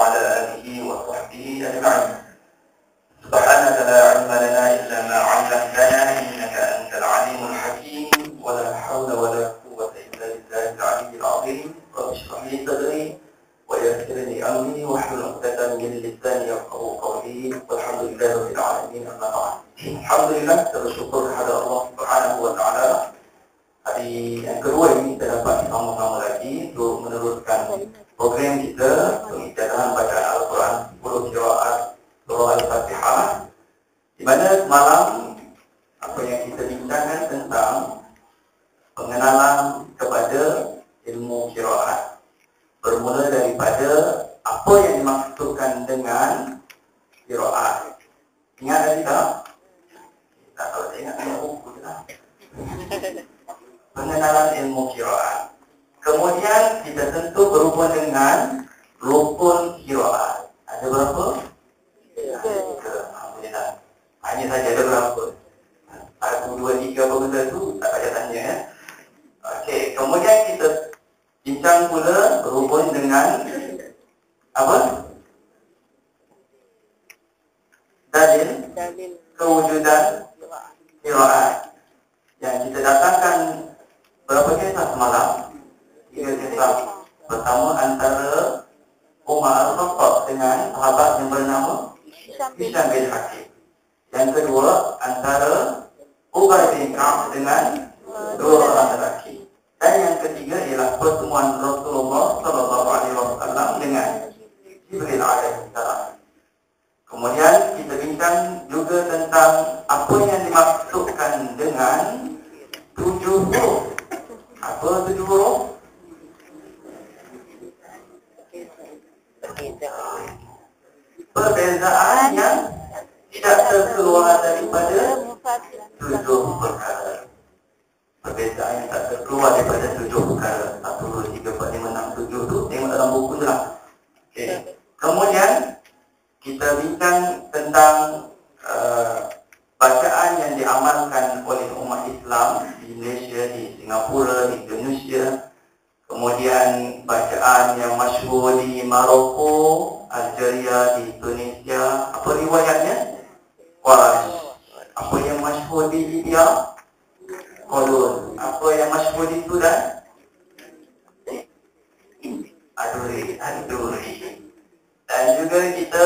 وعلى آله وصحبه أجمعين. سبحانك لا علم لنا إلا ما علمتنا إنك أنت العليم الحكيم ولا حول ولا قوة إلا بالله العلي العظيم. رب اشرح لي صدري ويسر لي أمري واحلل عقدة من لساني يفقهوا قولي والحمد لله رب العالمين. أما بعد. Alhamdulillah, bersyukur kepada Allah Subhanahu wa taala. Hari yang kedua ini kita dapat sama-sama lagi untuk meneruskan program kita pengijazahan bacaan Al-Quran 10 qiraat surah Al-Fatihah, di mana semalam apa yang kita bincangkan tentang pengenalan kepada ilmu qiraat, bermula daripada apa yang dimaksudkan dengan qiraat. Ingat tadi tak? Tak tahu, saya ingat tengok buku je lah. Pengenalan ilmu qiraat. Kemudian kita tentu berhubung dengan rukun qiraat. Ada berapa? Tiga. Alhamdulillah. Hanya saja ada berapa? 1, 2, 3 apa benda tu tak payah tanya ya. Okey, kemudian kita bincang pula berhubung dengan apa? Dalil kewujudan qiraat. Yang kita datangkan berapa kisah semalam? 3 kisah. Pertama antara Umar Al-Khattab dengan sahabat yang bernama Hisham bin Hakim. Yang kedua antara Ubay bin Ka'ab dengan dua orang lelaki. Dan yang ketiga ialah pertemuan Rasulullah SAW dengan Jibril alaihi salam. Kemudian kita bincang juga tentang apa yang dimaksudkan dengan 7 huruf. Apa 7 huruf? Perbezaan yang tidak terkeluar daripada 7 perkara. Perbezaan yang tak terkeluar daripada 7 perkara. 1, 2, 3, 4, 5, 6, 7 tu tengok dalam buku tu lah. Okay. Kemudian kita bincang tentang bacaan yang diamalkan oleh umat Islam di Malaysia, di Singapura, di Indonesia. Kemudian bacaan yang masyhur di Maroko, Algeria, di Tunisia. Apa riwayatnya? Qarash. Apa yang masyhur di Libya? Qulun. Apa yang masyhur di Sudan? Aduri. Dan juga kita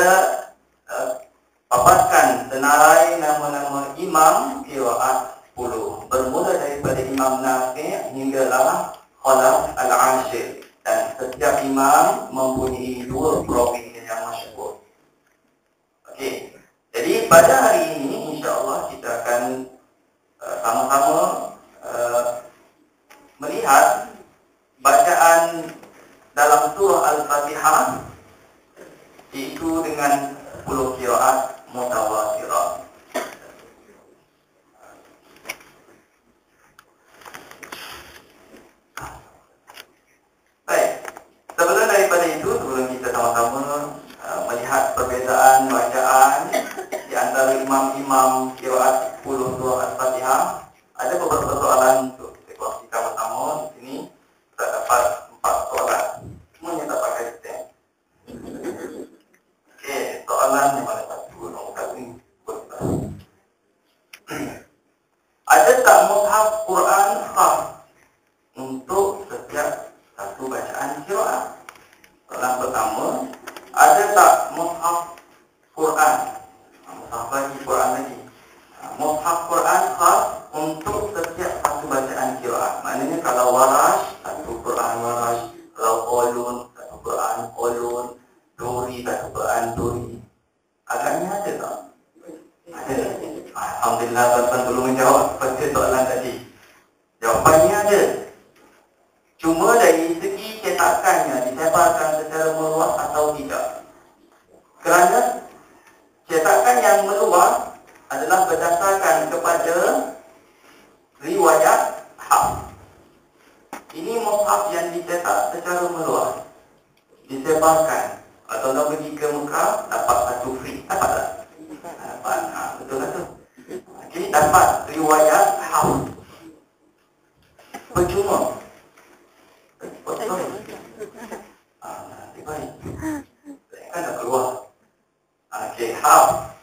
paparkan senarai nama-nama imam qiraat 10, bermula daripada Imam Nafi' hinggalah Khalaf Al-Ashir, dan setiap imam mempunyai 2 provinsi yang masyhur. Okey. Jadi pada hari ini insya-Allah kita akan sama-sama melihat bacaan dalam surah Al-Fatihah, iaitu dengan 10 qiraat mutawatirah. Baik, sebelum daripada itu, sebelum kita sama-sama melihat perbezaan bacaan di antara imam-imam qiraat 10 surah Al-Fatihah, ada beberapa soalan untuk kita kongsikan bersama. Di sini kita dapat 4 soalan. Semuanya tak pakai stem. Okey, soalan yang mana satu? Nombor 1 ni. Ada tak mushaf Quran khas untuk setiap satu bacaan qiraat? Soalan pertama, ada tak mushaf Quran? Mushaf lagi, Quran lagi. Mushaf Quran khas untuk setiap satu bacaan qiraat. Maknanya kalau warash, satu Quran warash. Kalau qulun, satu Quran qulun. Duri, satu Quran duri. Agaknya ada tak? Ada. Alhamdulillah, tuan-tuan belum menjawab seperti soalan tadi. Jawapannya ada. Cuma dari segi cetakannya disebarkan secara meluas atau tidak. Kerana cetakan yang meluas adalah berdasarkan kepada riwayat Hafs. Ini mushaf yang dicetak secara meluas, disebarkan. Atau nak pergi ke Mekah, kan dah keluar. Okey, Hafs.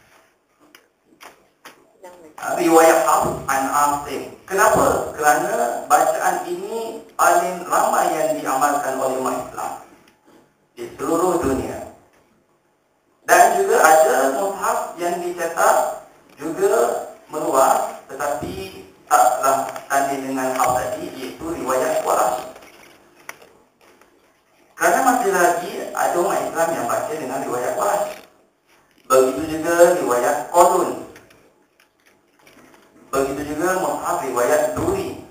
Riwayat Hafs an Asim. Kenapa? Kerana bacaan ini paling ramai yang diamalkan oleh umat Islam di seluruh dunia. Dan juga ada mushaf yang dicetak juga meluas, tetapi taklah tanding dengan Hafs tadi, iaitu riwayat Warash. Kerana masih lagi ada umat Islam yang baca dengan riwayat Warash. Begitu juga riwayat Qalun. Begitu juga mushaf riwayat Duri.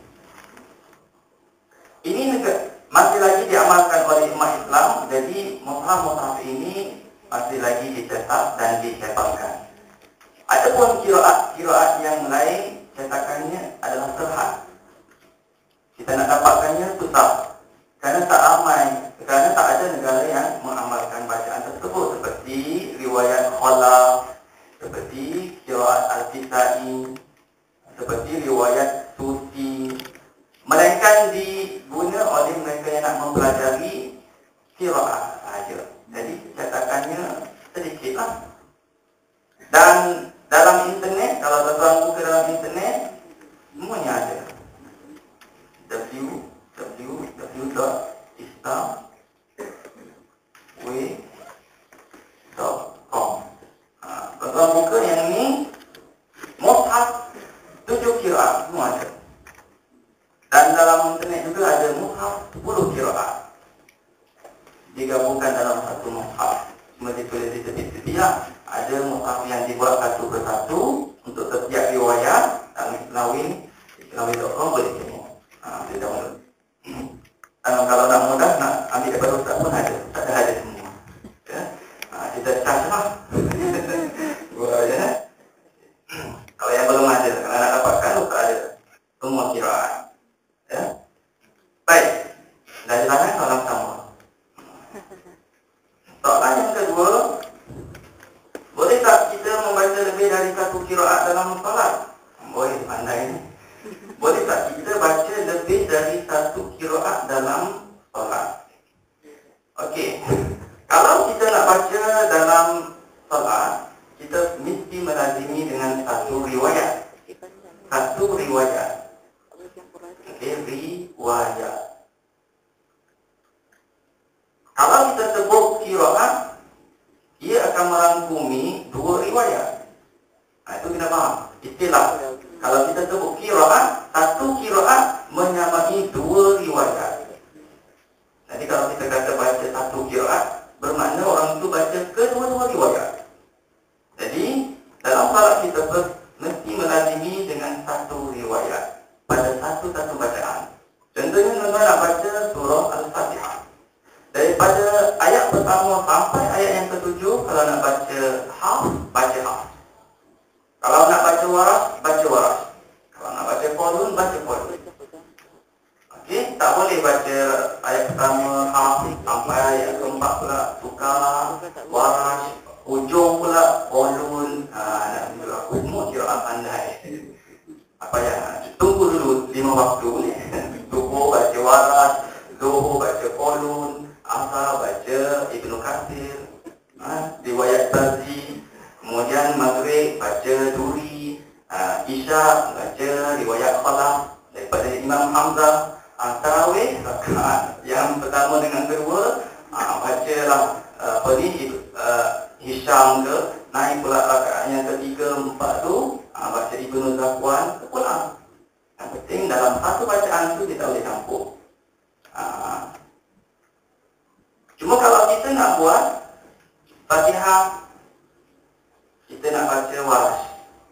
Ini masih lagi diamalkan oleh umat Islam. Jadi mushaf-mushaf ini masih lagi dicetak dan dicetakkan. Adapun kiraat yang lain, cetakannya adalah terhad. Kita nak dapatkannya susah. Kerana tak ada negara yang mengamalkan bacaan tersebut, seperti riwayat Khalaf, seperti kiraat Al-Kisai, seperti riwayat Susi. Melainkan diguna oleh mereka yang nak mempelajari kiraat sahaja. Jadi cetakannya sedikitlah. Dan dalam internet, kalau tuan-tuan buka dalam internet, semuanya ada. www.islamway.com. Tuan-tuan buka yang ni, mushaf 7 kiraat semua ada. Dan dalam internet juga ada mushaf 10 kiraat digabungkan dalam satu mushaf. Cuma ditulis di tepi-tepi lah. Ada mushaf yang dibuat satu persatu untuk setiap riwayat. Islamway.com boleh tengok. Boleh download. Kalau nak mudah, nak ambil daripada ustaz pun ada. Tak ada semua. Ya? Kita charge lah. Ya? Kalau yang belum ada, kalau nak dapatkan, tak ada semua kiraat. Ya? Baik. Dah jelaskan soalan pertama. Soalan yang kedua, boleh tak kita membaca lebih dari satu kiraat dalam solat? Boleh, pandai ni. Boleh tak kita baca lebih dari satu kiraat dalam solat? Okey. Kalau kita nak baca dalam solat, kita mesti melazimi dengan satu riwayat. Satu riwayat. Okey, riwayat. Kalau kita sebut kiraat, ia akan merangkumi dua riwayat. Itu kena faham. Istilah. Kalau kita sebut kiraat, satu kiraat menyamai dua riwayat. Jadi kalau kita kata baca satu kiraat, bermakna orang itu baca kedua-dua riwayat. Jadi dalam salat kita mesti melazimi dengan satu riwayat pada satu-satu bacaan. Contohnya tuan-tuan nak baca surah Al-Fatihah. Daripada ayat pertama sampai ayat yang ketujuh, kalau nak baca Hafs, baca Hafs. Kalau nak baca Warash, baca Warash. Kalau nak baca Qalun, baca Qalun. Okey, tak boleh baca ayat pertama Hafs sampai ayat keempat pula tukar Warash, ujung pula Qalun. Nak tunjuk aku semua kiraat pandai. Apa yang tunggu dulu 5 waktu boleh. Subuh baca Warash, Zuhur baca Qalun, Asar baca Ibnu Katsir, riwayat Tazi. Kemudian Maghrib baca Duri, Isya baca riwayat Khalaf daripada Imam Hamzah. Tarawih rakaat yang pertama dengan kedua, bacalah Hisham ke, naik pula rakaat yang ketiga, empat tu baca Ibnu Zakwan, pulang. Yang penting dalam satu bacaan tu kita boleh campur. Cuma kalau kita nak buat Fatihah, kita nak baca Warash,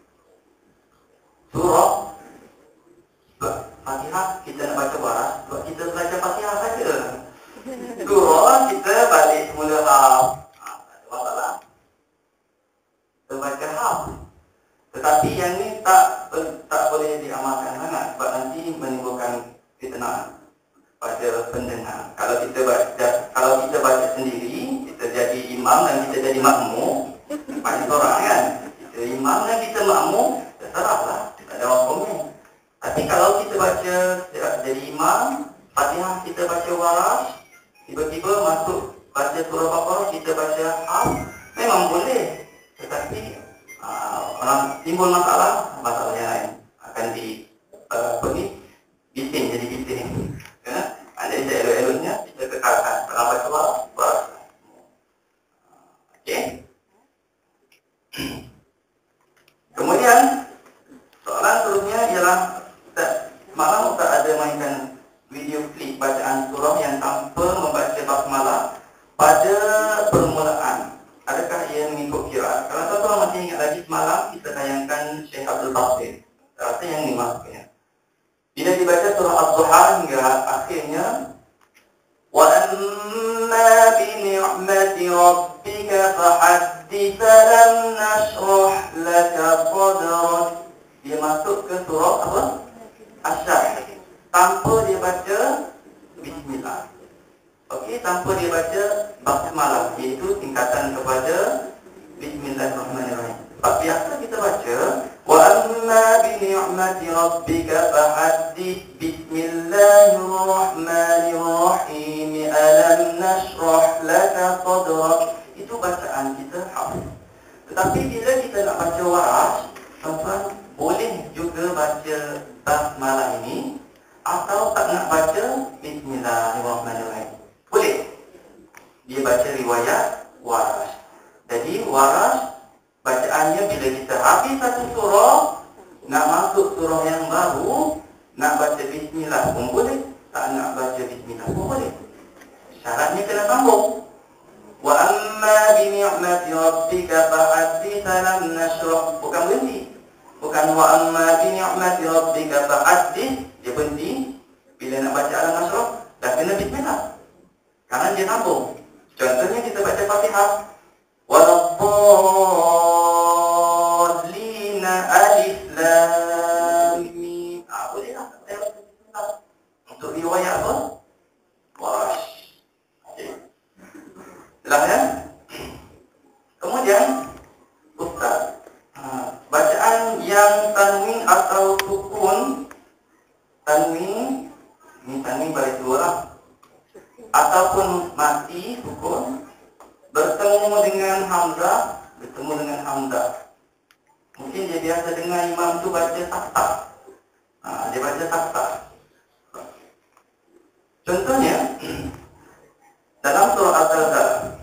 surah Fatihah, kita nak baca Warash, sebab kita belajar Fatihah saja. Surah kita balik semula Hafs, tak ada masalah. Kita baca Hafs. Tetapi yang ni tak boleh diamalkan sangat, sebab nanti menimbulkan fitnah pada pendengar. Kalau kita baca sendiri, kita jadi imam dan kita jadi makmum, banyak orang kan. Kita imam dan kita makmum, terserahlah, tak ada orang komen. Tapi kalau kita baca jadi imam, Fatihah kita baca Warash, tiba-tiba masuk baca surah Baqarah kita baca haf memang boleh, tetapi orang timbul masalah yang lain akan bising jadi bising. Ya, ada elok-eloknya kita kekalkan dalam baca waras. Okey. Kemudian soalan seterusnya ialah malam Ustaz ada mainkan video klip bacaan surah yang tanpa membaca basmalah pada permulaan. Adakah ia mengikut qiraat? Kalau tuan-tuan masih ingat lagi semalam kita tayangkan Syekh Abdul Basit. Rasa yang ni maksudnya. Bila dibaca surah Az-Zuhar hingga akhirnya wa amma bi ni'mati rabbika fahaddits lam nashrah laka sadrak. Dia masuk ke surah apa? Asy-Syarh. Tanpa dia baca bismillah. Okey, tanpa dia baca basmalah, iaitu tingkatan kepada bismillahirrahmanirrahim. Sebab biasa kita baca wa amma bi ni'mati rabbika fahaddits bismillahirrahmanirrahim alam nashrah laka sadrak. Itu bacaan kita hafal. Tetapi bila kita nak baca waras, tuan-tuan boleh juga baca basmalah ini atau tak nak baca bismillahirrahmanirrahim. Boleh. Dia baca riwayat waras. Jadi waras bacaannya bila kita habis satu surah, nak masuk surah yang baru, nak baca bismillah pun boleh, tak nak baca bismillah pun boleh. Syaratnya kena sambung. Wa amma bi ni'mati rabbika fahaddits lam nashrah. Bukan berhenti. Bukan wa amma bi ni'mati rabbika fahaddits, dia berhenti. Bila nak baca alam nashrah, dah kena bismillah. Karena dia sambung. Contohnya kita baca Fatihah. Waladdallina alif lam mim. Boleh lah. Untuk riwayat apa? Waras. Okey. Jelas ya? Kemudian Ustaz, bacaan yang tanwin atau sukun, tanwin, ini tanwin balik dua lah, ataupun mati sukun bertemu dengan hamzah, mungkin dia biasa dengar imam tu baca taktah, dia baca taktah. Contohnya dalam surah Al-Zalzal,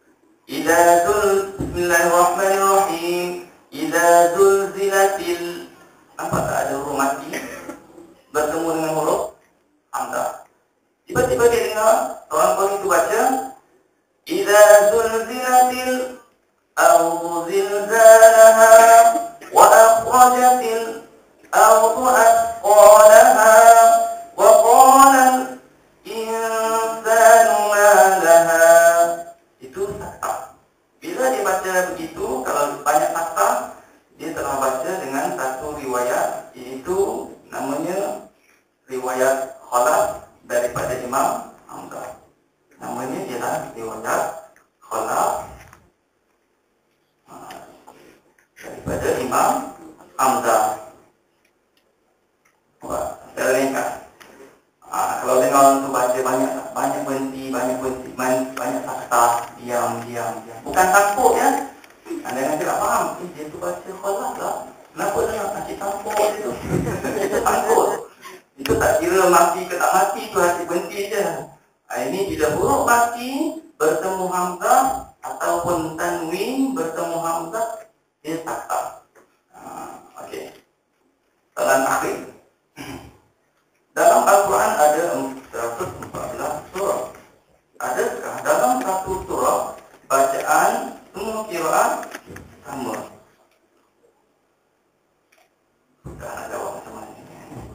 bismillahirrahmanirrahim, idza zulzilatil, nampak tak ada huruf mati bertemu dengan huruf hamzah. Tiba-tiba dia dengar orang Qur'an itu baca idza zulzilatil ardu zilzalaha wa akhrajatil ardu athqalaha wa qala al-insanu ma laha. Itu taktah. Bila dia baca begitu, kalau banyak taktah, dia telah baca dengan satu riwayat, iaitu namanya riwayat Khalaf daripada Imam Hamzah. Namanya ialah riwayat Khalaf daripada Imam Hamzah. Wah, saya ringkas. Kalau dengar orang tu baca banyak berhenti, banyak taktah, diam. Bukan takut ya. Anda nanti tak faham. Dia tu baca Khalaf lah. Kenapa dia nak kasih tampuk dia tu? Dia takut. Itu tak kira mati ke tak mati, itu hasil berhenti je. Ini bila huruf mati bertemu hamzah ataupun tanwin bertemu hamzah, dia taktah. Okey. Soalan akhir. Dalam Al-Quran ada 114 surah. Adakah dalam satu surah bacaan semua qiraat sama? Sudah nak jawab macam mana ni?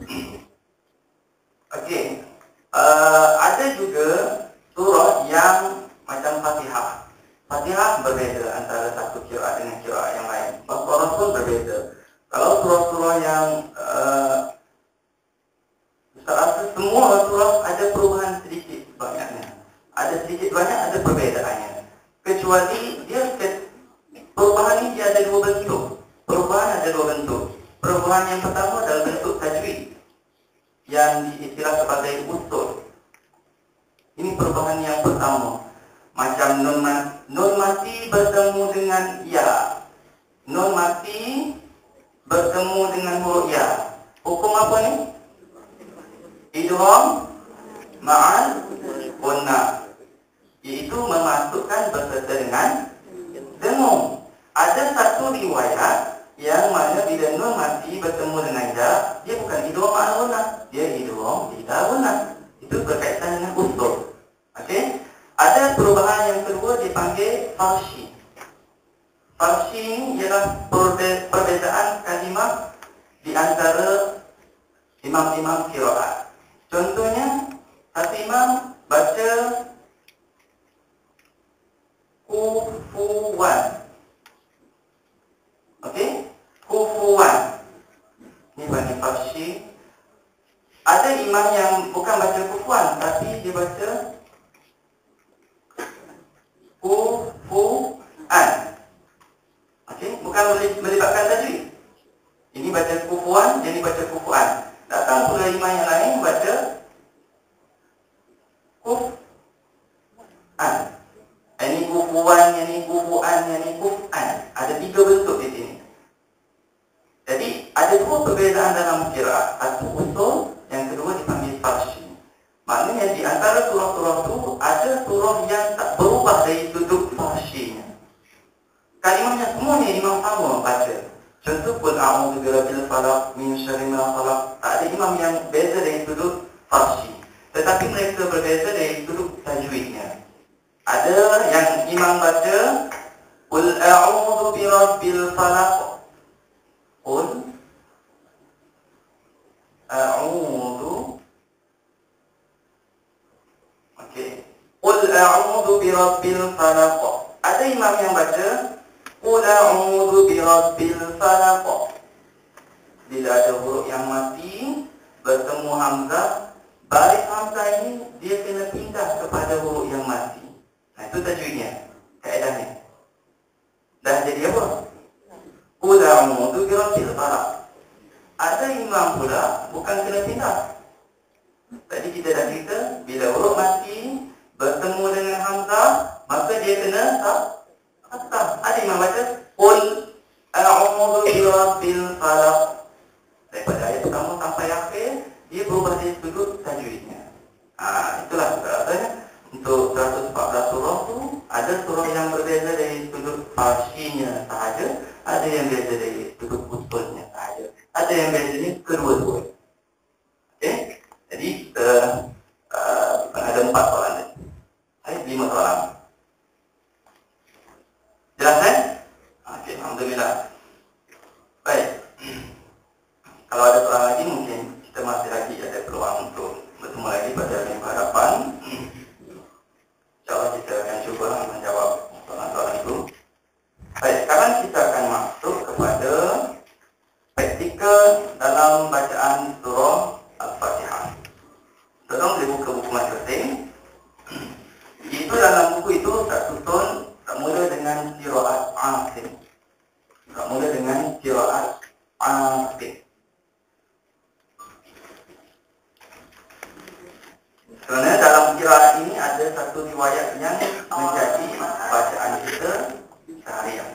Okey. Ada juga surah yang macam Fatihah. Fatihah berbeza antara satu qiraat dengan qiraat yang lain. Baqarah pun berbeza. Kalau surah-surah yang semua surah ada perubahan sedikit banyaknya. Ada sedikit banyak ada perbezaannya. Kecuali dia perubahan ini dia ada dua bentuk. Perubahan ada dua bentuk. Perubahan yang pertama adalah bentuk tajwid yang diistilah sebagai usul. Ini perubahan yang pertama. Macam nun mati bertemu dengan ya. Nun mati bertemu dengan huruf ya. Hukum apa ni? Idgham ma'al gunnah, iaitu memasukkan berserta dengan dengung. Ada satu riwayat yang mana bila nun mati bertemu dengan ya, dia bukan idgham ma'al gunnah, dia idgham bila gunnah. Itu berkaitan dengan usul. Okey? Ada perubahan yang kedua dipanggil farshi. Farshi ini ialah perbezaan kalimah di antara imam-imam qiraat. Contohnya, satu imam baca kufuwan. Okey? Kufuwan. Ini panggil farshi. Ada imam yang bukan baca kufuwan, tapi dia baca kufuan. Okey, bukan melibatkan tajwid. Ini baca kufuan, jadi baca kufuan. Datang pula imam yang lain baca kufan. Ini kufuan, ini kufuan, ini kufan. Ada 3 bentuk di sini. Jadi ada 2 perbezaan dalam qiraat. Satu usul, yang kedua dipanggil farshi. Maknanya di antara surah-surah itu ada surah yang tak berubah dari sudut farshinya. Kalimahnya semuanya imam sama baca. Contoh, qul a'udzu birabbil falaq min syarri ma khalaq. Tak ada imam yang beza dari sudut farshi. Tetapi mereka berbeza dari sudut tajwidnya. Ada yang imam baca qul a'udzu birabbil falaq. Qul a'udzu. Okey. Qul a'udzu birabbil falaq. Ada imam yang baca qul a'udzu birabbil falaq. Bila ada huruf yang mati bertemu hamzah, baris hamzah ini dia kena pindah kepada huruf yang mati. Nah, itu tajwidnya, kaedahnya. Dah jadi apa? Qul a'udzu birabbil falaq. Ada imam pula bukan kena pindah. Tadi kita dah cerita, bila huruf mati bertemu dengan hamzah, maka dia kena fathah. Ada imam baca qul a'udzu birabbil falaq. Daripada ayat pertama sampai akhir, dia berubah dari sudut tajwidnya. Itulah rasanya. Untuk 114 surah tu, ada surah yang berbeza dari sudut farshinya sahaja, ada yang beza dari sudut usulnya sahaja, ada yang bezanya kedua-dua. Okey? Jadi ada 4 soalan ni. 5 soalan. Jelas kan? Okey, alhamdulillah. Baik. Kalau ada soalan lagi, mungkin kita masih lagi ada peluang untuk bertemu lagi pada minggu hadapan. InsyaAllah kita akan cuba menjawab soalan-soalan itu. Baik, sekarang kita akan masuk kepada praktikal dalam bacaan surah Al-Fatihah. Tolong dibuka buku masing-masing. Itu dalam buku itu tak susun, tak mula dengan qiraat Asim. Tak mula dengan qiraat Asim. Kerana dalam qiraat ini ada satu riwayat yang menjadi bacaan kita seharian.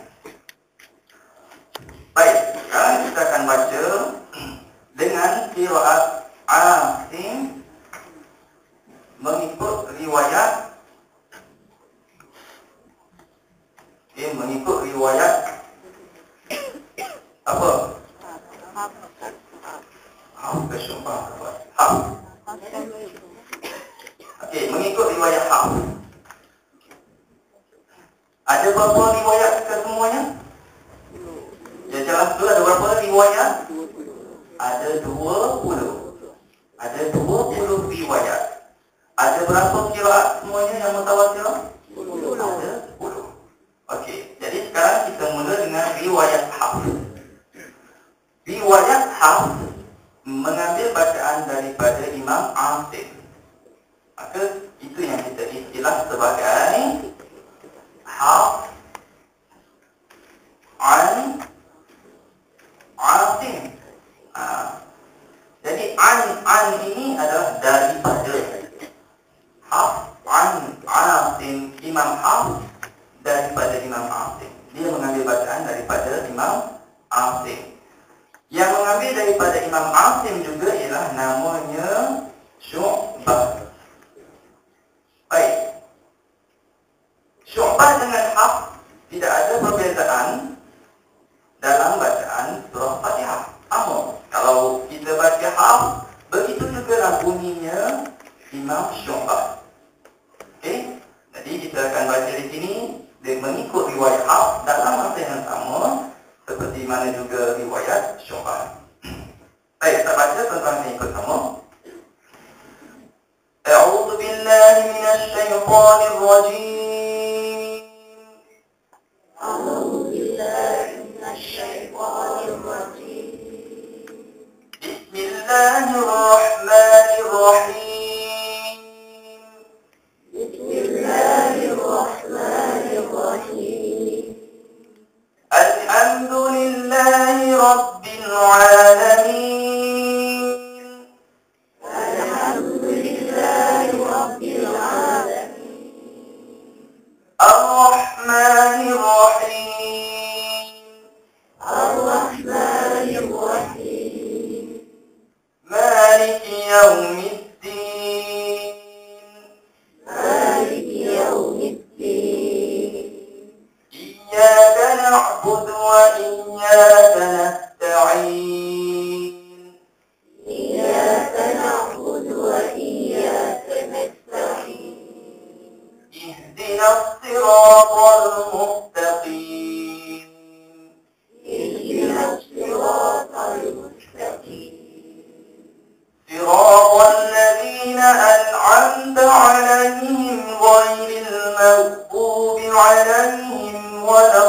Baik, sekarang kita akan baca dengan qiraat Asim mengikut riwayat apa? Okey, mengikut riwayat Hafs. Ada berapa riwayat kesemuanya? Ya, jelas tu ada berapa riwayat? Ada 20. Ada 20 riwayat. Ada berapa qiraat semuanya yang mutawatir? 10. Ada 10. Okey, jadi sekarang kita mula dengan riwayat Hafs. Riwayat Hafs mengambil bacaan daripada Imam Asim. Maka itu yang kita istilah sebagai Hafs an Asim. Jadi an ini adalah daripada. Hafs an Asim, Imam Imam Asim. Dia mengambil bacaan daripada Imam Asim. Yang mengambil daripada Imam Asim juga ialah namanya Syu'bah. Baik. Syu'bah dengan Hafs tidak ada perbezaan dalam bacaan surah Fatihah. Namun, kalau kita baca Hafs, begitu juga lah bunyinya Imam Syu'bah. Okey? Jadi kita akan baca di sini dia mengikut riwayat Hafs dalam masa yang sama seperti mana juga riwayat Syu'bah. Baik, kita baca tentang ini pertama. A'udzu billahi minasy syaithanir rajim. A'udzu billahi minasy syaithanir rajim. Bismillahirrahmanirrahim. Bismillahirrahmanirrahim. Alhamdulillahi rabbil alamin. Alhamdulillahi rabbil alamin. Ar-Rahmanir Rahim. Ar-Rahmanir Rahim. Maliki yaumiddin. Maliki yaumiddin. Iyyaka na'budu wa iyyaka nasta'in. Iyyaka na'budu wa iyyaka nasta'in. Ihdinas siratal mustaqim. Ihdinas siratal mustaqim. صراط الذين أنعمت عليهم غير المغضوب عليهم ولا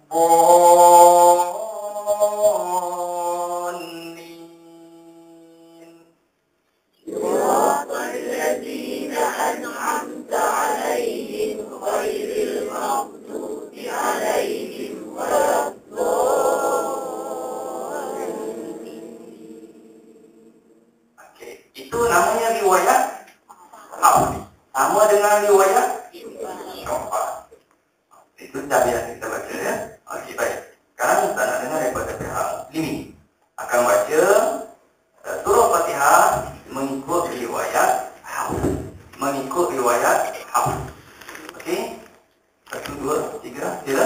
الضالين. صراط الذين أنعمت عليهم غير المغضوب عليهم ولا الضالين. Okey, itu namanya riwayat Hafs. Sama dengan riwayat Syu'bah. Itu dah biasa kita baca ya. Okey, baik. Sekarang kita nak dengar daripada pihak Muslimin. Akan baca surah Fatihah mengikut riwayat Hafs. Mengikut riwayat Hafs. Okey? 1, 2, 3, sila.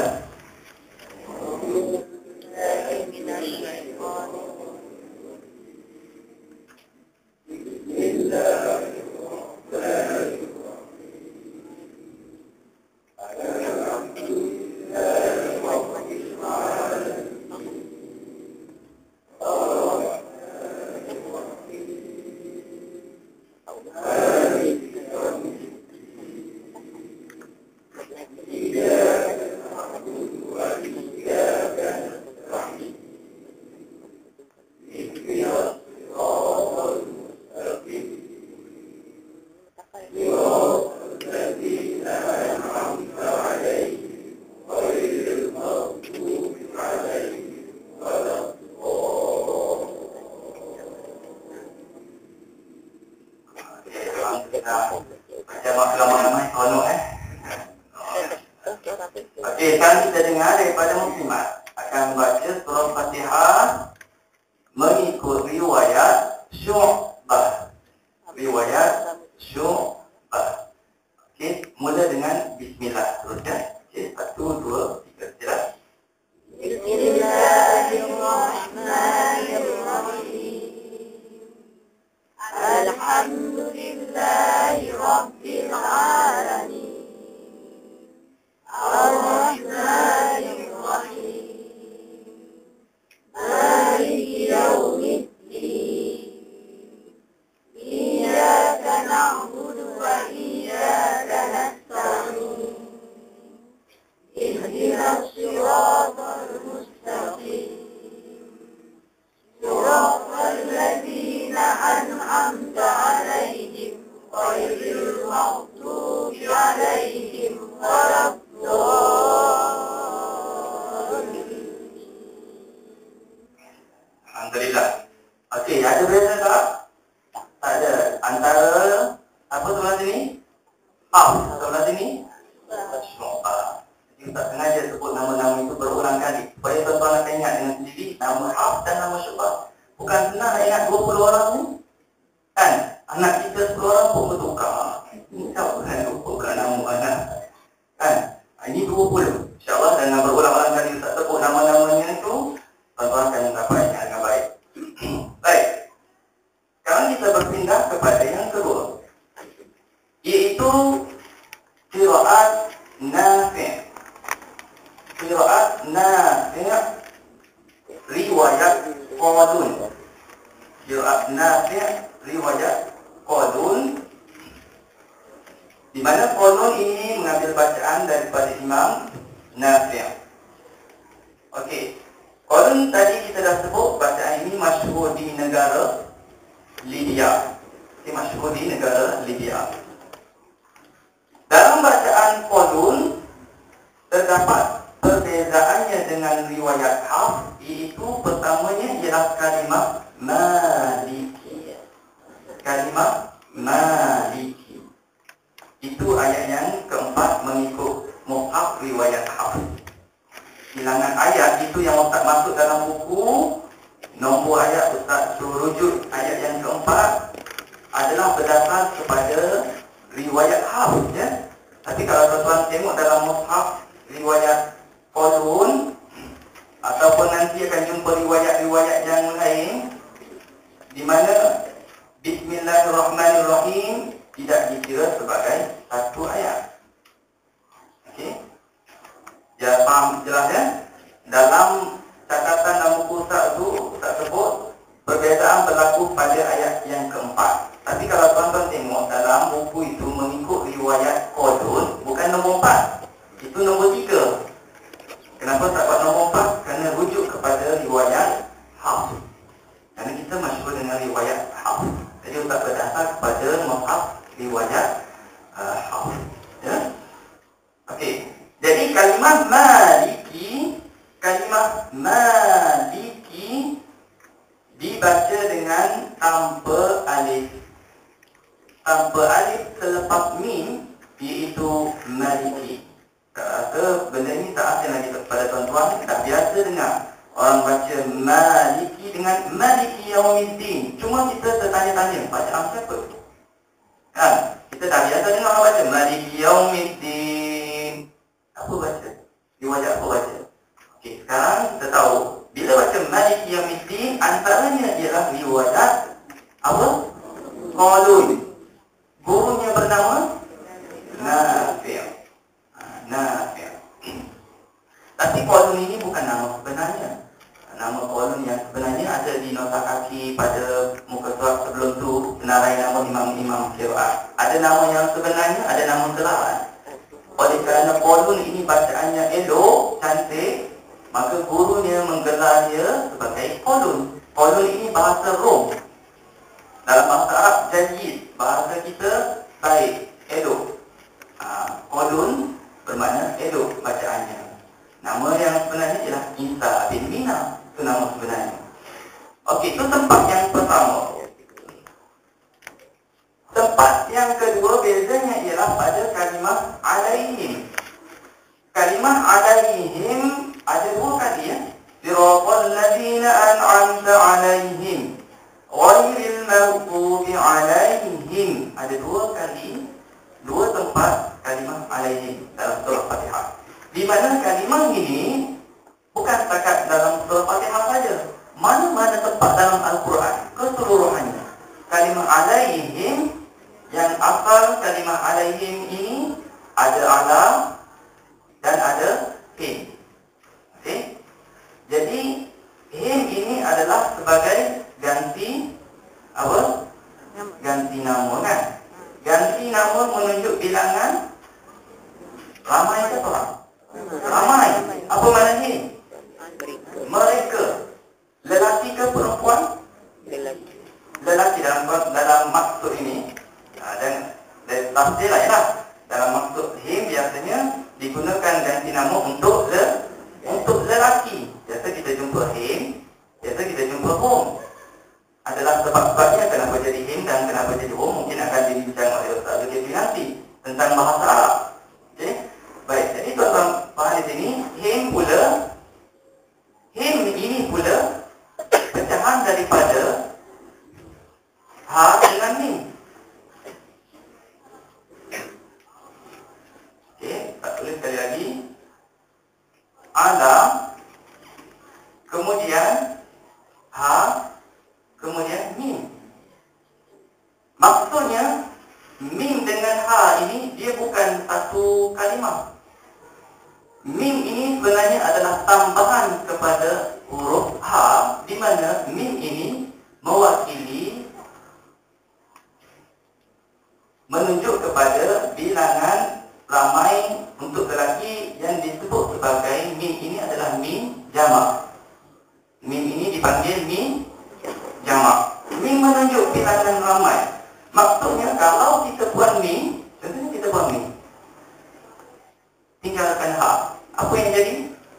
Okey, sekarang kita dengar daripada Muslimat akan baca surah Fatihah mengikut riwayat Syu'bah. Riwayat Syu'bah. Okey, mula dengan bismillah teruskan. Okey, 1, 2, 3, sila. Bismillahirrahmanirrahim. Alhamdulillahi rabbil alamin. Ar-Rahmanir Rahim. Maliki yaumiddin. Iyyaka na'budu wa iyyaka nasta'in. Ihdinas siratal mustaqim. Siratal ladzina an'amta 'alaihim ghairil maghdubi 'alaihim waladdallin. Alhamdulillah. Okey, ada beza tak? Tak ada. Antara apa sebelah sini? Hafs. Sebelah sini? Syu'bah. Jadi tak sengaja sebut sebut nama-nama itu berulang kali. Supaya tuan-tuan akan ingat dengan sendiri nama Hafs dan nama Syubah. Bukan senang nak ingat 20 orang ni. Kan? Anak kita 10 orang pun bertukar. Ini tak bukan lupa nama anak. Kan? Ini 20. InsyaAllah dengan berulang-ulang kali Ustaz sebut nama-namanya itu, tuan-tuan akan dapat ingat dengan baik. Baik. Sekarang kita berpindah kepada yang kedua, iaitu qiraat Nafi'. Qiraat Nafi' riwayat Qalun. Qiraat Nafi' riwayat Qalun, di mana Qalun ini mengambil bacaan daripada Imam Nafi'. Okey. Qalun tadi kita dah sebut bacaan ini masyhur di negara Libya. Okey, masyhur di negara Libya. Dalam bacaan Qalun terdapat perbezaannya dengan riwayat Hafs, iaitu pertamanya ialah kalimah Maliki. Kalimah Maliki. Itu ayat yang keempat mengikut mushaf riwayat Hafs. Bilangan ayat itu yang Ustaz masuk dalam buku, nombor ayat Ustaz suruh rujuk ayat yang keempat adalah berdasar kepada riwayat Hafs, ya. Tapi kalau tuan-tuan tengok dalam mushaf riwayat Qalun, ataupun nanti akan jumpa riwayat-riwayat yang lain di mana Bismillahirrahmanirrahim tidak dikira sebagai satu ayat. Okey. Ya, faham jelas, ya? Dalam catatan dalam buku Ustaz tu, Ustaz sebut perbezaan berlaku pada ayat yang keempat. Tapi kalau tuan-tuan tengok dalam buku itu mengikut riwayat Qalun, bukan nombor 4. Itu nombor 3. Kenapa tak buat nombor 4? Kerana rujuk kepada riwayat Hafs. Kerana kita masyhur dengan riwayat Hafs. Jadi Ustaz berdasar kepada mushaf riwayat Hafs, ya? Okey. Jadi kalimah Maliki dibaca dengan tanpa alif. Tanpa alif selepas mim, iaitu Maliki. Tak rasa benda ni tak asing lagi kepada tuan-tuan. Dah biasa dengar orang baca Maliki dengan Maliki Yaumiddin. Cuma kita tertanya-tanya, bacaan siapa? Kan? Kita dah biasa dengar orang baca Maliki Yaumiddin. Apa baca? Riwayat apa baca? Okey, sekarang kita tahu bila baca Maliki Yaumiddin, antaranya ialah riwayat apa? Qalun. Gurunya bernama Nafi'. Nafi'. Tapi Qalun ini bukan nama sebenarnya. Nama Qalun yang sebenarnya ada di nota kaki pada muka surat sebelum tu, senarai nama imam-imam qiraat. Ada nama yang sebenarnya, ada nama selaras. Oleh kerana Qalun ini bacaannya elok, cantik, maka gurunya menggelar dia sebagai Qalun. Qalun ini bahasa Rom. Dalam bahasa Arab jayyid, bahasa kita baik, elok. Qalun bermakna elok bacaannya. Nama yang sebenarnya ialah Isa bin Mina. Itu nama sebenarnya. Okey, itu tempat yang pertama. Tempat yang kedua bezanya ialah pada kalimah alaihim. Kalimah alaihim ada dua kali, ya. Siratal ladzina an'amta alaihim ghairil maghdubi alaihim. Ada dua kali, dua tempat kalimah alaihim dalam surah Fatihah. Di mana kalimah ini bukan setakat dalam surah Fatihah saja. Mana-mana tempat dalam Al-Quran keseluruhannya. Kalimah alaihim, yang asal kalimah alaihim ini ada ala dan ada him. Okey? Jadi him ini adalah sebagai ganti apa? Ganti nama, kan? Ganti nama menunjuk bilangan ramai ke tak? Ramai. Apa makna him? him pula, him ini pula pecahan daripada ha dengan mim. Okey, tak tulis sekali lagi. Ala, kemudian ha, kemudian mim. Maksudnya mim dengan ha ini dia bukan satu kalimah. Mim ini sebenarnya adalah tambahan kepada huruf ha, di mana mim ini mewakili, menunjuk kepada bilangan ramai untuk lelaki yang disebut sebagai mim ini adalah mim jamak. Mim ini dipanggil mim jamak. Mim menunjuk bilangan ramai. Maksudnya kalau kita buat mim, contohnya kita buat mim, tinggalkan ha, apa yang jadi?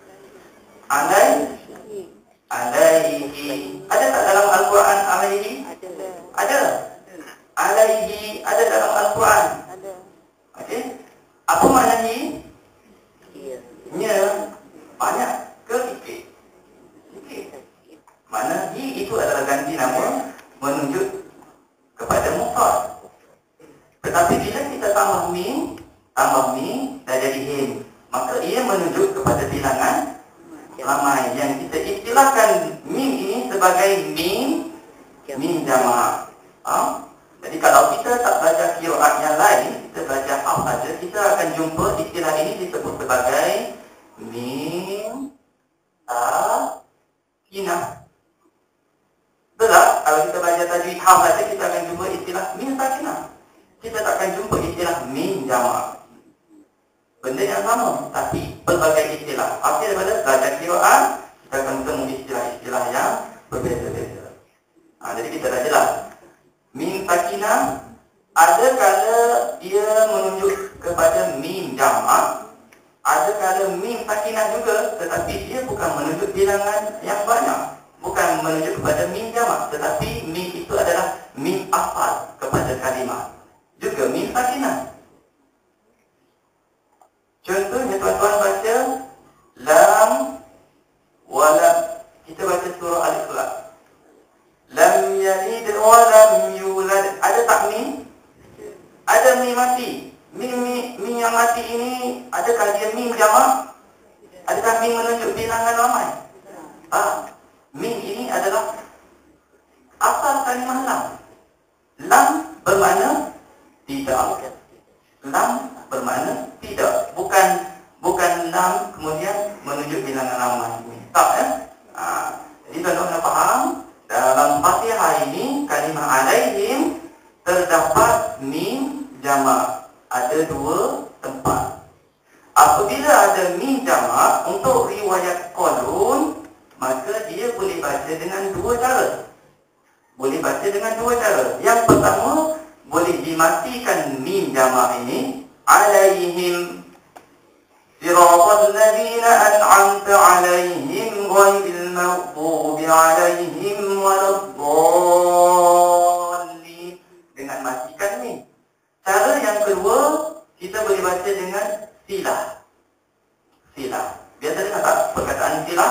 Alaihi. Ada tak dalam Al-Quran alaihi? Ada. Alaihi ada dalam Al-Quran. Ada. Okey. Apa makna hi? Nya banyak ke sikit? Sikit. Makna hi itu adalah ganti nama menunjuk kepada mufrad. Tetapi bila kita tambah mim dah jadi him, maka ia menunjuk kepada bilangan ramai yang kita istilahkan mim ini sebagai mim jamak. Jadi kalau kita tak belajar qiraat yang lain, kita belajar hafaz saja, kita akan jumpa istilah ini disebut sebagai mim sakinah. Betul tak? Kalau kita belajar tajwid hafaz saja, kita akan jumpa istilah mim sakinah. Kita tak akan jumpa istilah mim jamak. Benda yang sama, tapi berbagai istilah. Hasil daripada belajar qiraat, kita akan bertemu istilah-istilah yang berbeza-beza. Jadi kita dah jelas. Mim sakinah ada kala dia menunjuk kepada mim jamak, ada kala mim sakinah juga, tetapi dia bukan menunjuk bilangan yang banyak, bukan menunjuk kepada mim jamak, tetapi mim itu adalah mim asal kepada kalimah, juga mim sakinah. Contohnya tuan-tuan baca lam walam, kita baca surah Al-Ikhlas. Lam yalid wa lam yulad. Ada tak mim? Ada mim mati. Mim yang mati ini, adakah dia mim jamak? Adakah mim menunjuk bilangan ramai? Mim ini adalah asal kalimah lam. Lam bermakna tidak. Lam bermakna tidak. Bukan lam kemudian menunjuk bilangan ramai. Tak ya? Jadi tuan-tuan faham? Dalam Fatihah ini, kalimah alaihim terdapat mim jamak. Ada dua tempat. Apabila ada mim jamak untuk riwayat qalun, maka dia boleh baca dengan dua cara. Boleh baca dengan dua cara. Yang pertama, boleh dimatikan mim jamak ini, alaihim siratal ladzina an'amta alaihim ghairil maghdubi alaihim waladdallin, dengan matikan mim. Cara yang kedua, kita boleh baca dengan silah. Silah. Biasa dengar tak perkataan silah?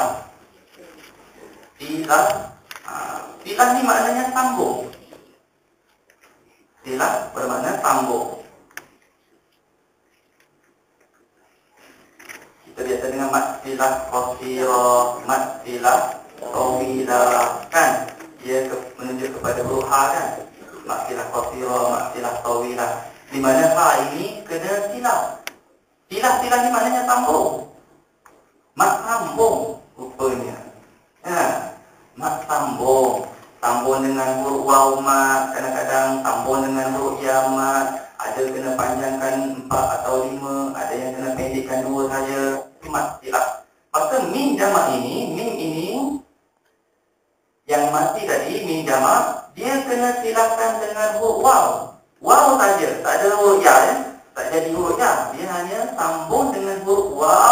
Silah. Silah ni maknanya sambung. Silah bermakna sambung. Kita biasa dengan mat silah qasirah, mat silah tawilah, kan? Dia menunjuk kepada huruf ha, kan? Mat silah qasirah, mat silah tawilah. Di mana ha ini kena silah. Silah ni maknanya sambung. Mat sambung rupanya. Mat sambung. Sambung dengan huruf waw mat, kadang-kadang sambung dengan huruf ya mat. Ada kena panjangkan 4 atau 5, ada yang kena pendekkan 2 saja. Itu mat silah. Maka mim jamak ini, mim ini yang mati tadi, mim jamak, dia kena silahkan dengan huruf waw. Waw saja, tak ada huruf ya, tak jadi huruf ya. Dia hanya sambung dengan huruf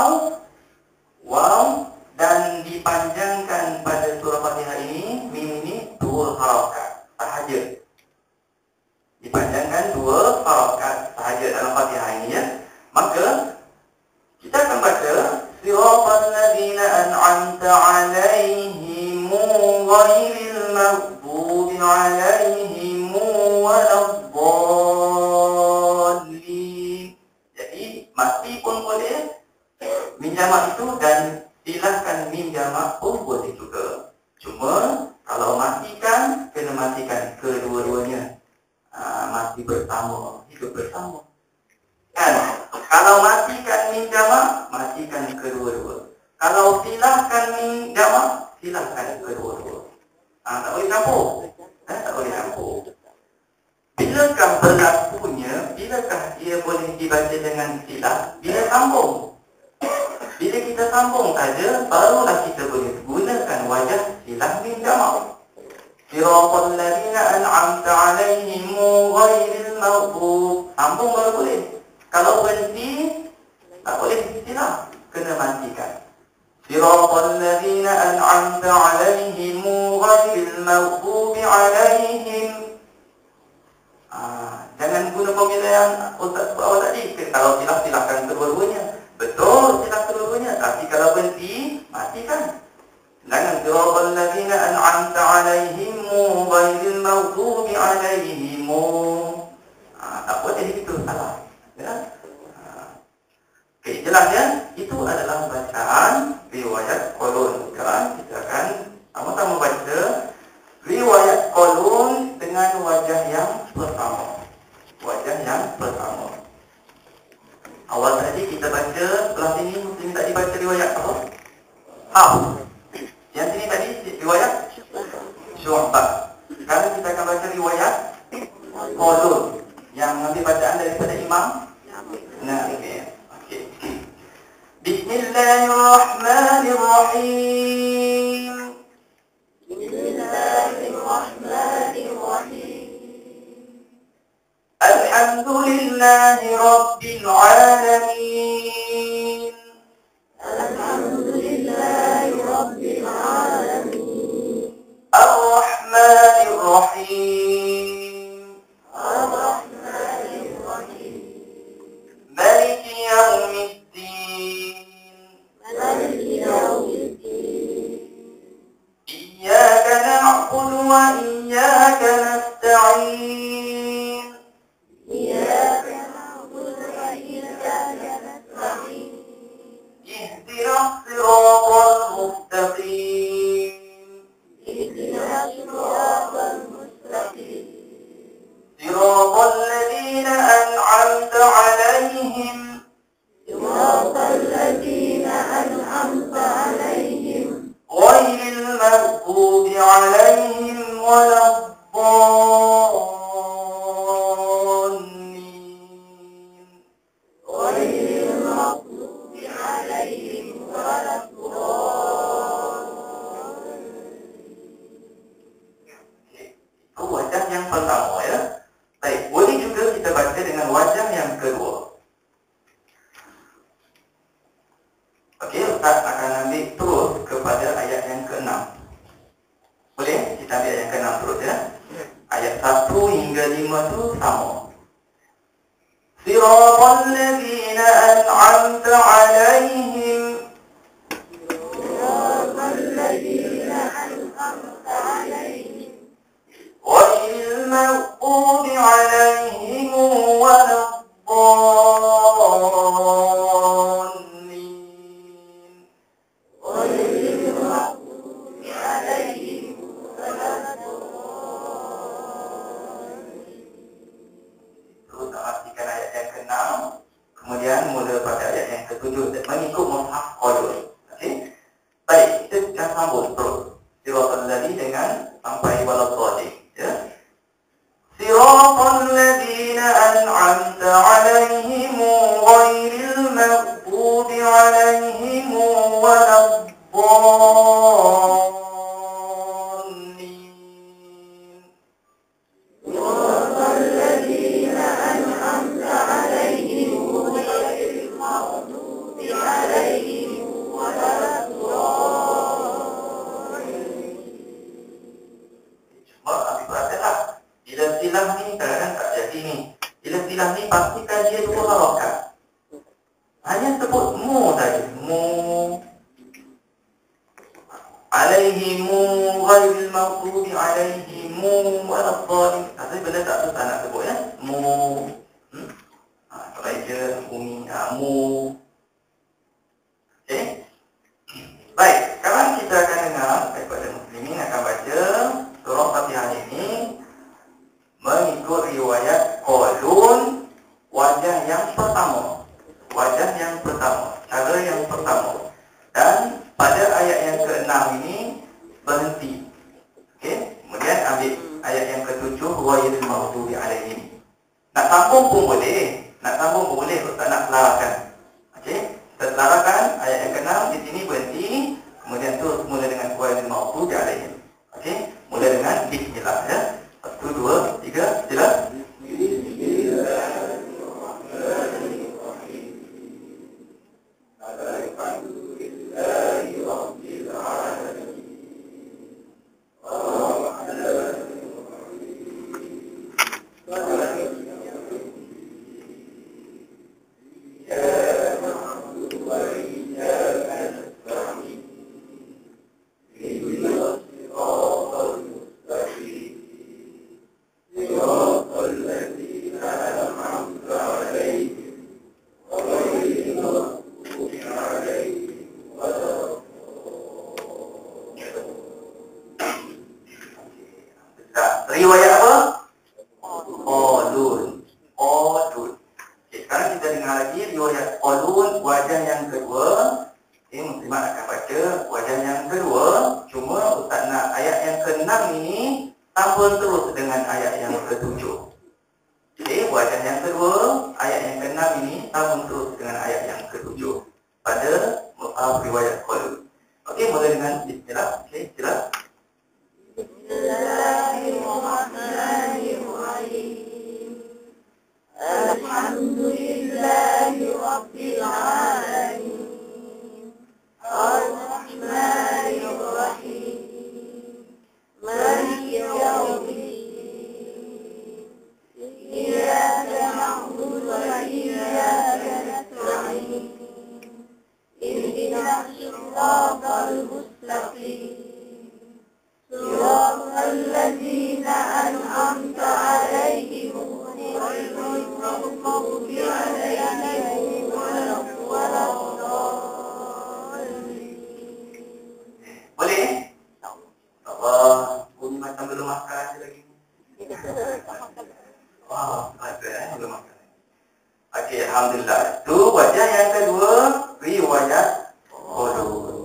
waw dan dipanjangkan pada surah Fatihah ini, mim ini 2 harakat sahaja. Dipanjangkan 2 harakat sahaja dalam Fatihah ini, ya. Maka kita akan baca siratal ladzina an'amta 'alaihim ghairil maghdubi 'alaihim waladdallin. Jadi mati pun boleh, min jamak itu, dan silahkan min jamak pun boleh juga. Cuma kalau matikan, kena matikan kedua-duanya. Mati bersama, hidup bersama. Kan? Kalau matikan min jamak, matikan kedua-dua. Kalau silahkan min jamak, silahkan kedua-dua. Tak boleh campur. Tak boleh campur. Bilakah berlakunya, bilakah dia boleh dibaca dengan silah? Bila sambung. Bila kita sambung saja, barulah kita boleh gunakan wajah silah min jamak. Siratal ladzina an'amta 'alaihim ghairil maghdub. Sambung baru boleh. Kalau berhenti, tak boleh silah, kena matikan. Siratal ladzina an'amta 'alaihim ghairil maghdubi 'alaihim. Jangan guna formula yang Ustaz sebut awal tadi. Kalau silah, silahkan kedua-duanya. Betul, silah kedua-duanya. Tapi kalau berhenti, matikan. Jangan siratal ladzina an'amta 'alaihim ghairil maghdubi 'alaihim. Tak boleh itu, salah. Ya? Okey, jelasnya itu adalah bacaan riwayat Qalun. Sekarang kita akan sama-sama baca riwayat Qalun dengan wajah yang pertama. Wajah yang pertama. Awal tadi kita baca, sebelah sini Muslim tadi baca riwayat apa? Yang sini tadi riwayat Syu'bah. Sekarang kita akan baca riwayat Qalun yang ambil bacaan daripada Imam Nafi'. Okey. Bismillahirrahmanirrahim. Alhamdulillahi rabbil alamin. Alhamdulillahi rabbil alamin. Ar-Rahmanir Rahim. مالك يوم الدين إياك نعبد وإياك نستعين اهدنا الصراط المستقيم صراط الذين أنعمت عليهم غير المغضوب عليهم ولا الضالين. Itu wajah yang pertama, ya. Baik, boleh juga kita baca dengan wajah yang kedua. Okey, Ustaz akan ambil terus kepada ayat yang ke-6. Boleh? Kita ambil ayat yang ke-6 terus, ya. Ayat 1 hingga 5 tu sama. Siratal ladzina an'amta 'alaihim ghairil maghdubi 'alaihim waladdallin. Terus pastikan ayat yang ke-6, kemudian mula pada ayat yang ke-7 mengikut mushaf Qalun. Okey. Baik, kita akan sambung terus. Siratal ladzina dengan sampai waladdallin, ya. Siratal ladzina an'amta 'alaihim ghairil maghdubi 'alaihim waladdallin. Cuma ambil perhatianlah, bila silah ni kadang-kadang tak jadi ni. Bila silah ni pastikan dia dua harakat. Hanya sebut mu saja. Mu. alaihim ghairil maghdubi alaihim waladdallin. Tapi benda tak susah nak sebut ya. Raja, bumi, mu. Okey. Baik, sekarang kita akan dengar daripada muslimin akan baca surah Fatihah ini mengikut riwayat Qalun, wajah yang pertama. Wajah yang pertama, cara yang pertama. Dan pada ayat yang ke-6 ini berhenti. Okey, kemudian ambil ayat yang ke-7 ghairil maghdubi alaihim. Nak sambung pun boleh. Nak sambung pun boleh, tak nak selaraskan. Okey, kita selaraskan ayat yang ke-6 di sini berhenti, kemudian tu mula dengan ghairil maghdubi alaihim. Okey, mula dengan bismillah ya. 1 2 3 jelas. Riwayat apa? Qalun. Qalun. Okey, sekarang kita dengar lagi riwayat Qalun, wajah yang kedua. Okey, muslimat akan baca wajah yang kedua. Cuma ustaz nak ayat yang ke-6 ini sambung terus dengan ayat yang ke-7. Okey, wajah yang kedua, ayat yang ke-6 ini sambung terus dengan ayat yang ke-7 pada riwayat Qalun. Okey, mula dengan bismillah. Okey, jelas. Bismillahirrahmanirrahim. Alhamdulillahi rabbil alamin. Ar-Rahmanir Rahim. Maliki yaumiddin. Iyyaka na'budu wa iyyaka nasta'in. Ihdinas siratal mustaqim. صراط الذين أنعمت عليهم غير المغضوب عليهم ولا الضالين. Boleh? Allah, bunyi macam belum makan lagi. Wah, ada belum makan. Okey, alhamdulillah. Itu wajah yang kedua, riwayat Qalun.